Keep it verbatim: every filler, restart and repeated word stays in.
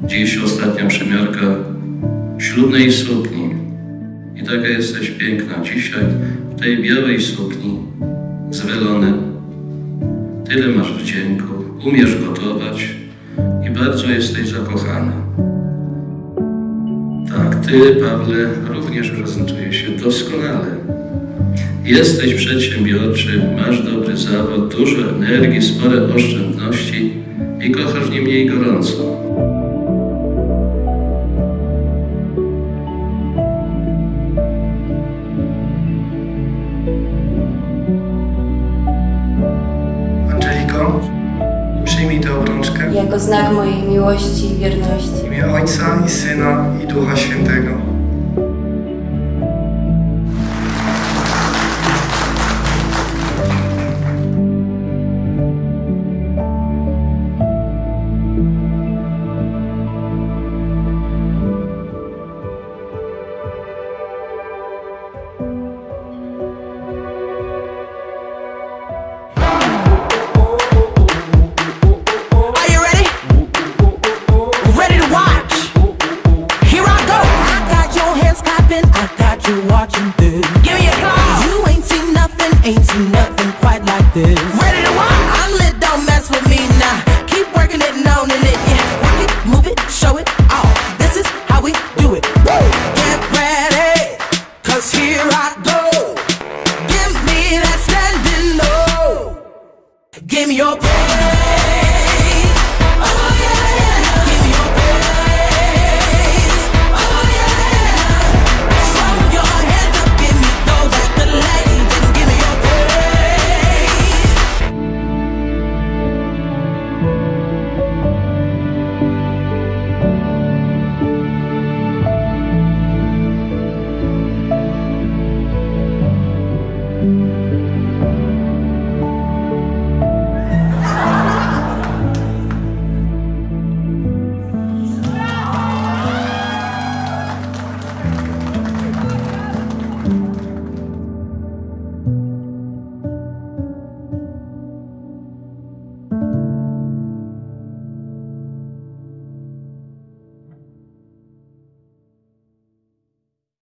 Dziś ostatnia przymiarka ślubnej sukni. I taka jesteś piękna dzisiaj w tej białej sukni z welonem. Tyle masz wdzięku, umiesz gotować i bardzo jesteś zakochana. Tak, ty, Pawle, również prezentujesz się doskonale. Jesteś przedsiębiorczy, masz dobry zawód, dużo energii, spore oszczędności i kochasz nie mniej gorąco. Angeliko, przyjmij tę obrączkę jako znak mojej miłości i wierności. w imię Ojca i Syna i Ducha Świętego.